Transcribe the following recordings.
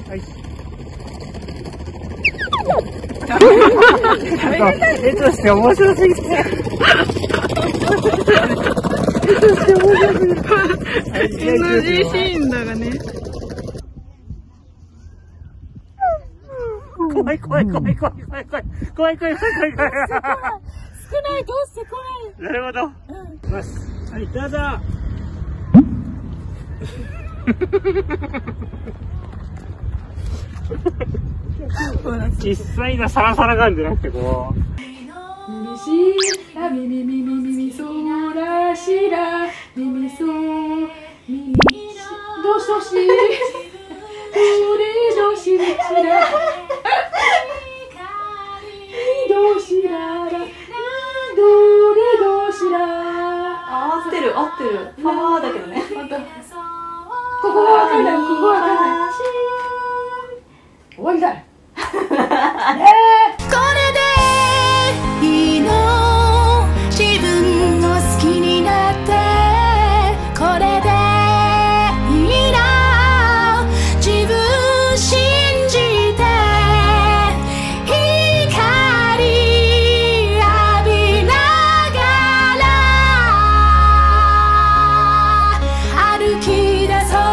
はい。絵として面白すぎて。 NG シーンだがね。 怖い怖い怖い怖い怖い怖い怖い怖い怖い怖い怖い。 少ないどうしてこなるほど。はい、どうぞ。実際のサラサラ感じゃなくてこう。 耳しら耳耳耳そらしら耳そ耳どしどしどれどしらしらどしららどれどしら。 合ってる合ってる。パワーだけどね。 ここがわかんない。ここがわかんない。終わりだ。ねえ。 これでいいの、自分を好きになってこれでいいな、自分信じて光浴びながら歩き出そう。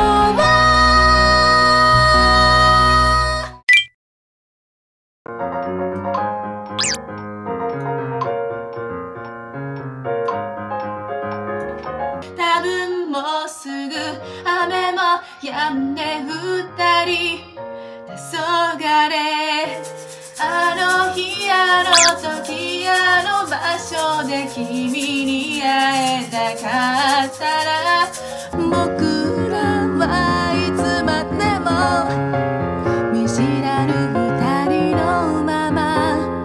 多分もうすぐ雨も止んで二人黄昏、あの日あの時あの場所で君に会えたかったら、僕らはいつまでも見知らぬ二人のまま。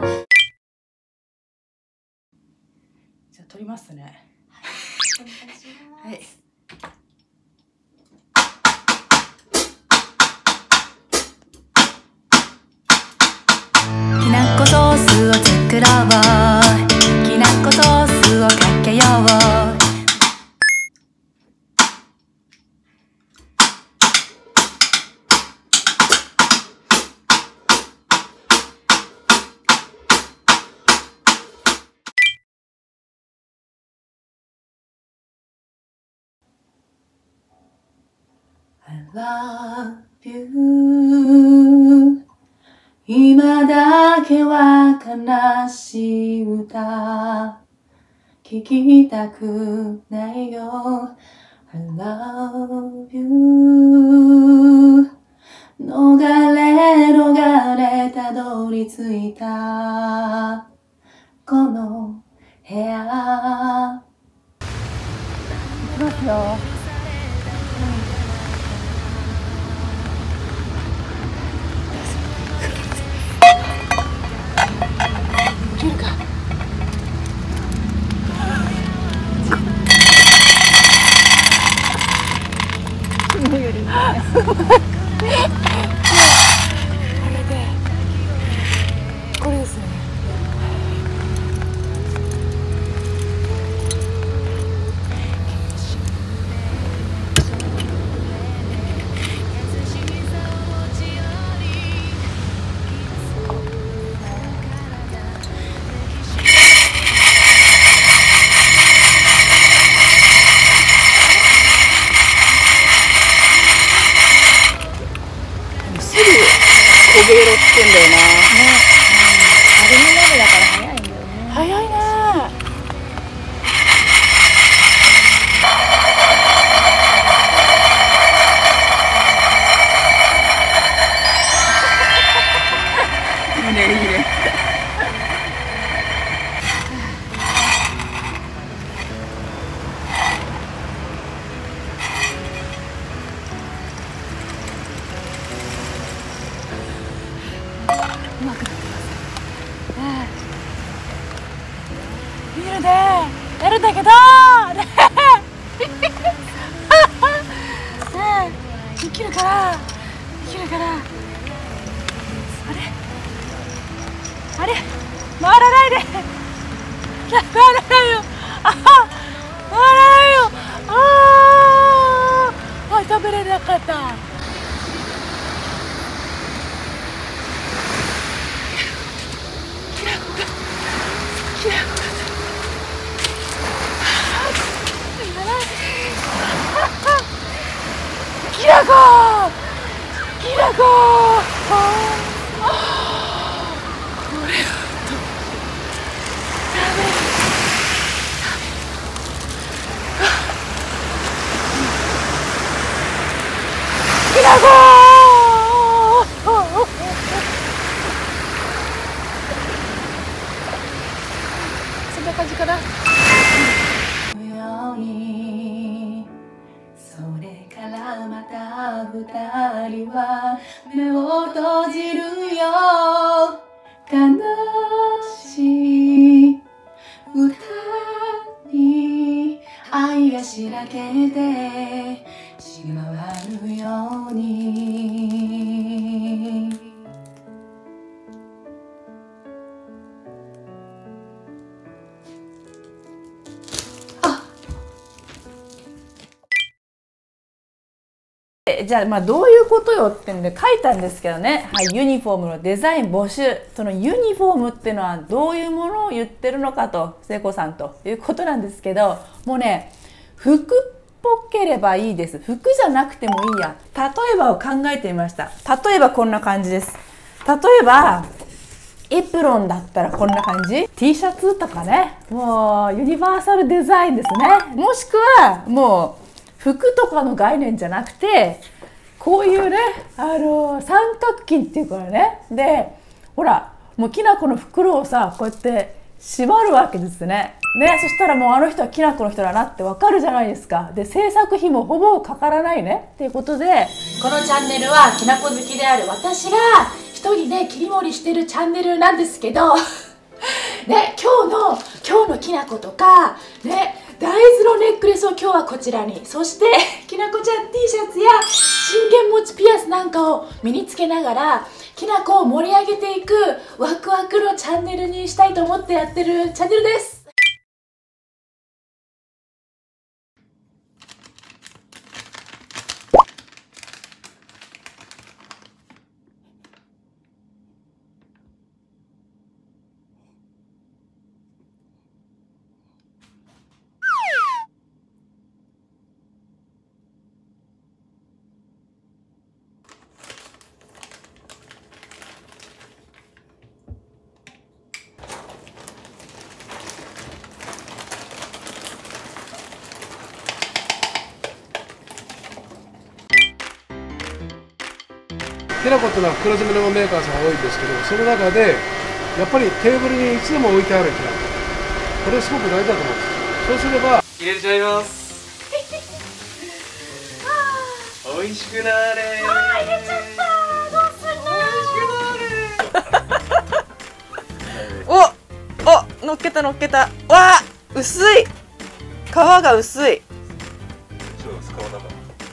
じゃあ撮りますね。はい。 きなこソースを作ろう、きなこソースをかけよう。I love you 今だけは悲しい歌聞きたくないよ。 I love you 逃れたどり着いたこの部屋。 いきますよ。いけるか。昨日よりね。これですね。焦げ色つくんだよな。ね。アルミ鍋だから早いんだよね。早いな。いいねいいね。うまくなってます。ビールでやるんだけど、できるから、あれ回らないで、回らないよ、回らないよ、食べれなかった。 きなこそんな感じかな。 それからまた二人は目を閉じるよ。悲しい歌に愛がしらけて血が回るように。 じゃあまあどういうことよってんで書いたんですけどね、はい、ユニフォームのデザイン募集。そのユニフォームっていうのはどういうものを言ってるのかと、聖子さんということなんですけど、もうね、服っぽければいいです。服じゃなくてもいいや。例えばを考えてみました。例えばこんな感じです。例えばエプロンだったらこんな感じ。 T シャツとかね、もうユニバーサルデザインですね。もしくはもう服とかの概念じゃなくて、こういうね、三角巾っていうからね。で、ほら、もうきなこの袋をさ、こうやって縛るわけですね。ね、そしたらもうあの人はきなこの人だなってわかるじゃないですか。で、制作費もほぼかからないね。っていうことで、 このチャンネルはきなこ好きである私が一人で切り盛りしてるチャンネルなんですけどね、今日のきなことかね、大豆のネックレスを今日はこちらに、そしてきなこちゃん T シャツや信玄餅ピアスなんかを身につけながらきなこを盛り上げていくワクワクのチャンネルにしたいと思ってやってるチャンネルです。 きなこっていうのは袋詰めのメーカーさんが多いんですけど、その中でやっぱりテーブルにいつでも置いてあるきなこ、これすごく大事だと思うんです。そうすれば入れちゃいます。美味しくなれ。 入れちゃった。どうする。 お乗っけた乗っけた。わあ、薄い。皮が薄い。 ちょっと使わなかった。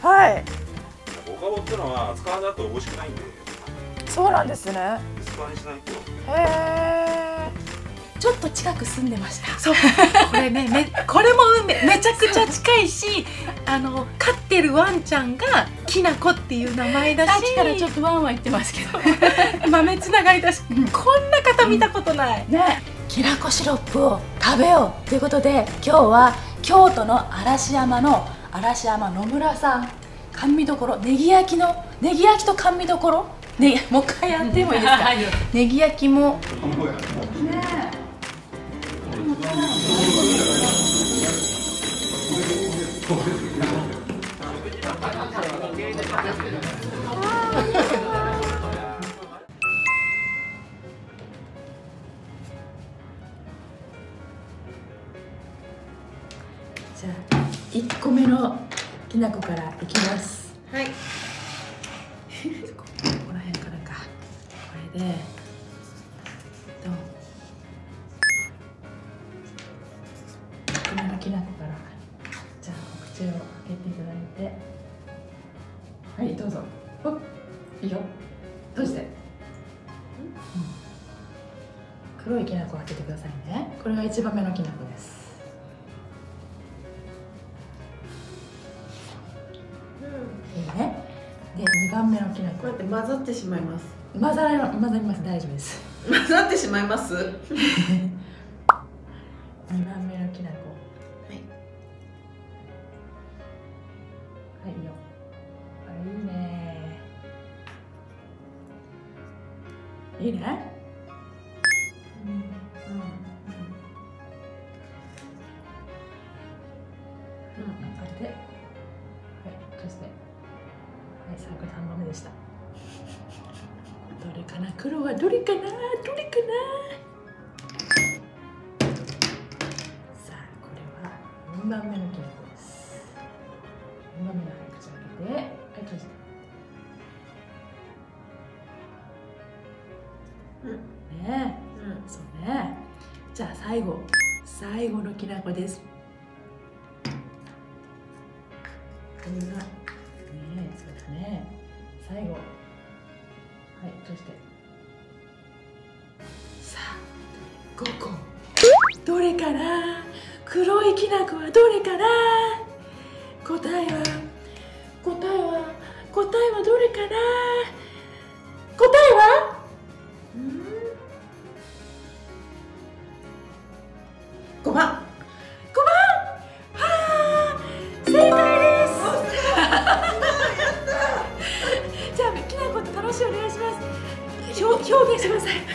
はい。 おかぼってのは使わないと美味しくないんで、 そうなんですね。 薄皮にしないと。 へえ。 ちょっと近く住んでました。そう、これね、これもめちゃくちゃ近いし、飼ってるワンちゃんがきなこっていう名前だし、さっきからちょっとワンワン言ってますけど、豆つながりだし、こんな方見たことない。ね、きなこシロップを食べようということで、今日は京都の嵐山の嵐山野村さん、甘味どころネギ焼きと甘味どころ、ね、もう一回やってもいいですか。ネギ焼きも。じゃあ1個目のきなこからいきます。はい。ここら辺からか。これでどう。1個目のきなこから。じゃあお口を開けていただいて。はい、どうぞ。ほっ、いいよ。閉じて。黒いきなこを開けてくださいね。これが1番目のきなこです。いいね。で、2番目のきなこ。 こうやって混ざってしまいます。 混ざります。大丈夫です。 混ざってしまいます。 いいね。当てて。はい、そして。はい、最後3番目でした。どれかな、黒はどれかな、どれかな。さあ、これは4番目のきなこです。4番目の口開けて、はい、閉じて。ねえ、そうね。じゃあ最後のきなこです。これがねえ、そうだね。最後、はい、閉じて。さあ、5個。どれかな？黒いきなこはどれかな？答えはどれかな？答えは5番。はあ、正解です。じゃあきなこと楽しいお願いします。表現してください。